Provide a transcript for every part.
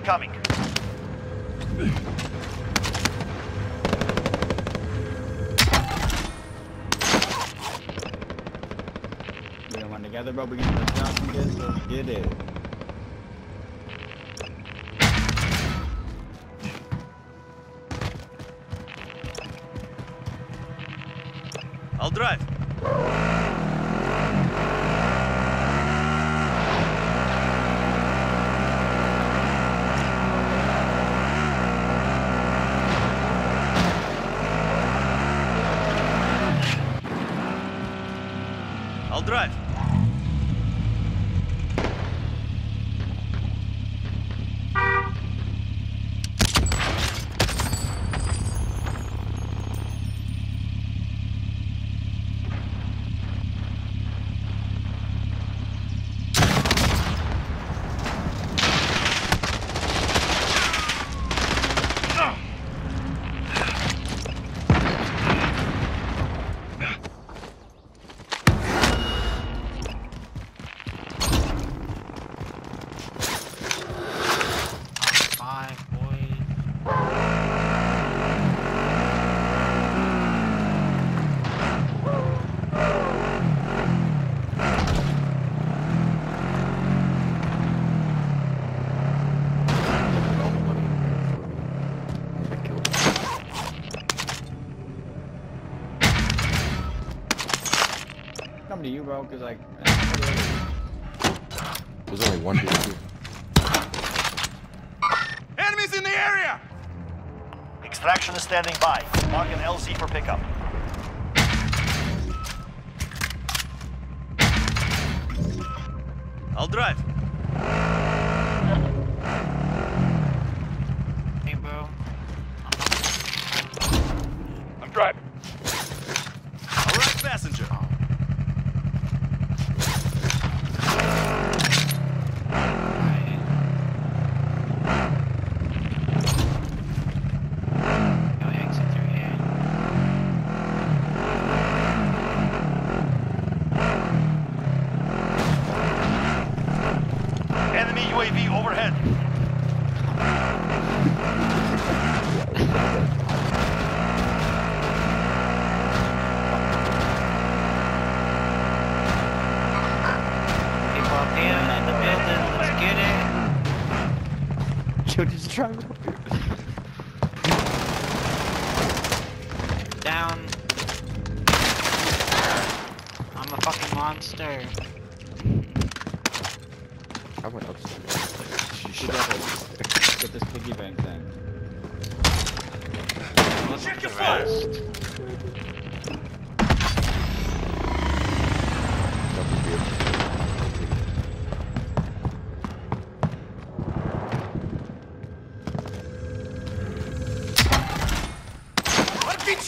incoming. We don't want together, but we can get some good, so let's get it. I'll drive. I'll drive. Come to you, bro, because like there's only one dude here. Enemies in the area! Extraction is standing by. Mark an LZ for pickup. I'll drive. Hey, bro. I'm driving. All right, passenger. Enemy UAV overhead. People up here in the building, let's get it. Yo, just drive up here. Down. I'm a fucking monster. I went upstairs. She get shot this piggy bank thing. Check your fire! RPG!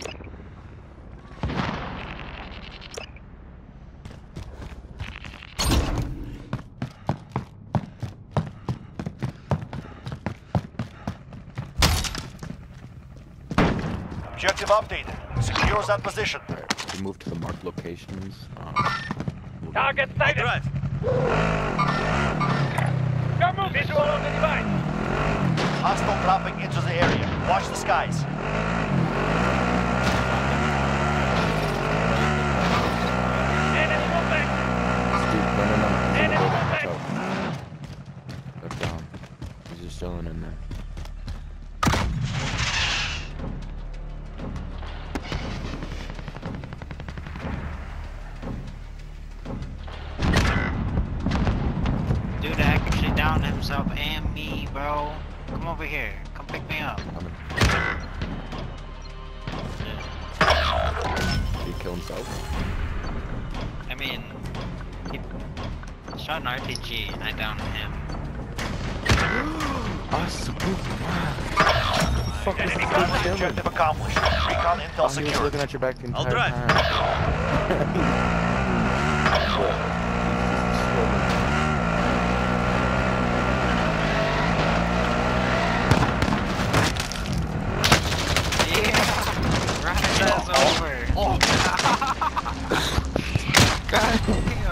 Objective updated. Secures that position. Alright, we move to the marked locations. Target I'll sighted. drive. Got movement. Visual on the device. Hostile dropping into the area. Watch the skies. Enemy movement. Dude, no. Enemy He's movement. Left down. He's just chilling in there. Dude actually downed himself and me, bro. Come over here. Come pick me up. Coming. Did he kill himself? I mean, he shot an RPG and I downed him. Awesome. Fuck is Enemy this gunman dude killing? objective accomplished. Recon intel Oh, he was secured. looking at your back the entire I'll drive. time. Yeah! Run his ass over! God.